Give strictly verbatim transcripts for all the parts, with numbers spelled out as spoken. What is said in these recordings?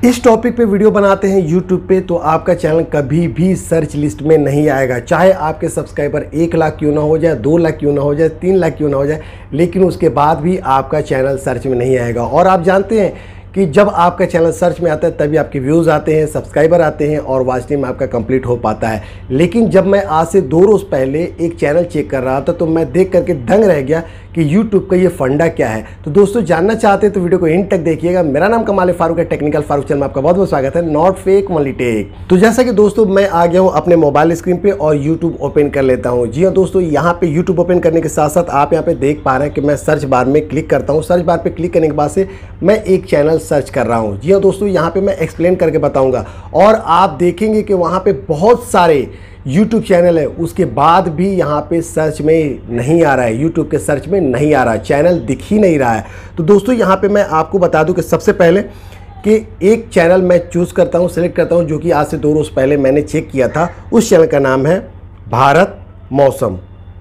इस टॉपिक पे वीडियो बनाते हैं यूट्यूब पे तो आपका चैनल कभी भी सर्च लिस्ट में नहीं आएगा, चाहे आपके सब्सक्राइबर एक लाख क्यों ना हो जाए, दो लाख क्यों ना हो जाए, तीन लाख क्यों ना हो जाए, लेकिन उसके बाद भी आपका चैनल सर्च में नहीं आएगा। और आप जानते हैं कि जब आपका चैनल सर्च में आता है तभी आपके व्यूज़ आते हैं, सब्सक्राइबर आते हैं और वॉच टाइम आपका कंप्लीट हो पाता है। लेकिन जब मैं आज से दो रोज़ पहले एक चैनल चेक कर रहा था तो मैं देख करके दंग रह गया कि यूट्यूब का ये फंडा क्या है। तो दोस्तों जानना चाहते हैं तो वीडियो को एंड तक देखिएगा। मेरा नाम कमाल फारूक है, टेक्निकल फारूक चैनल में आपका बहुत बहुत स्वागत है, नॉट फेक ओनली टेक। तो जैसा कि दोस्तों मैं आ गया हूँ अपने मोबाइल स्क्रीन पे और यूट्यूब ओपन कर लेता हूँ। जी हाँ दोस्तों, यहाँ पे यूट्यूब ओपन करने के साथ साथ आप यहाँ पे देख पा रहे हैं कि मैं सर्च बार में क्लिक करता हूँ। सर्च बार पे क्लिक करने के बाद से मैं एक चैनल सर्च कर रहा हूँ। जी हाँ दोस्तों, यहाँ पे मैं एक्सप्लेन करके बताऊँगा और आप देखेंगे कि वहाँ पे बहुत सारे YouTube चैनल है, उसके बाद भी यहाँ पे सर्च में नहीं आ रहा है, YouTube के सर्च में नहीं आ रहा है, चैनल दिख ही नहीं रहा है। तो दोस्तों यहाँ पे मैं आपको बता दूं कि सबसे पहले कि एक चैनल मैं चूज़ करता हूँ, सेलेक्ट करता हूँ, जो कि आज से दो रोज़ पहले मैंने चेक किया था। उस चैनल का नाम है भारत मौसम।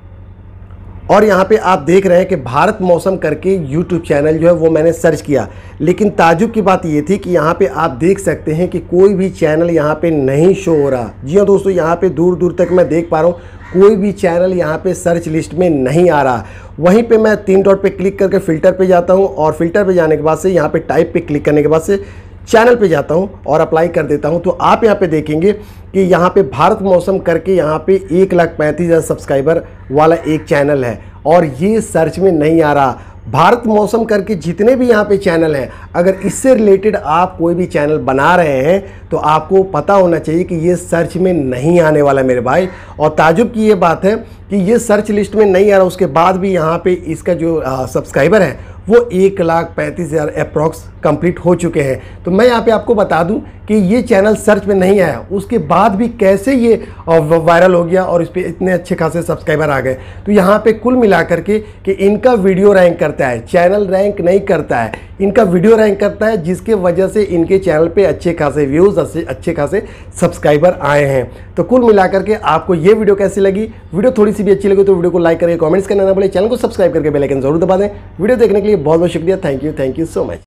और यहाँ पे आप देख रहे हैं कि भारत मौसम करके YouTube चैनल जो है वो मैंने सर्च किया, लेकिन ताजुब की बात ये थी कि यहाँ पे आप देख सकते हैं कि कोई भी चैनल यहाँ पे नहीं शो हो रहा। जी हाँ दोस्तों, यहाँ पे दूर दूर तक मैं देख पा रहा हूँ कोई भी चैनल यहाँ पे सर्च लिस्ट में नहीं आ रहा। वहीं पे मैं तीन डॉट पे क्लिक करके फ़िल्टर पे जाता हूँ और फिल्टर पे जाने के बाद से यहाँ पे टाइप पे क्लिक करने के बाद से चैनल पे जाता हूँ और अप्लाई कर देता हूँ। तो आप यहाँ पे देखेंगे कि यहाँ पे भारत मौसम करके यहाँ पे एक लाख पैंतीस हज़ार सब्सक्राइबर वाला एक चैनल है और ये सर्च में नहीं आ रहा। भारत मौसम करके जितने भी यहाँ पे चैनल हैं, अगर इससे रिलेटेड आप कोई भी चैनल बना रहे हैं तो आपको पता होना चाहिए कि ये सर्च में नहीं आने वाला मेरे भाई। और ताजुब की ये बात है कि ये सर्च लिस्ट में नहीं आ रहा, उसके बाद भी यहाँ पे इसका जो सब्सक्राइबर है वो एक लाख पैंतीस हज़ार अप्रॉक्स कंप्लीट हो चुके हैं। तो मैं यहाँ पे आपको बता दूं कि ये चैनल सर्च में नहीं आया, उसके बाद भी कैसे ये वायरल हो गया और इस पर इतने अच्छे खासे सब्सक्राइबर आ गए। तो यहाँ पे कुल मिला करके कि इनका वीडियो रैंक करता है, चैनल रैंक नहीं करता है, इनका वीडियो रैंक करता है, जिसके वजह से इनके चैनल पे अच्छे खासे व्यूज़, अच्छे खासे सब्सक्राइबर आए हैं। तो कुल मिला करके आपको ये वीडियो कैसी लगी? वीडियो थोड़ी सी भी अच्छी लगी तो वीडियो को लाइक करके कमेंट्स करना ना भूलें, चैनल को सब्सक्राइब करके बेल आइकन जरूर दबा दें। वीडियो देखने के लिए बहुत बहुत शुक्रिया। Thank you, thank you so much.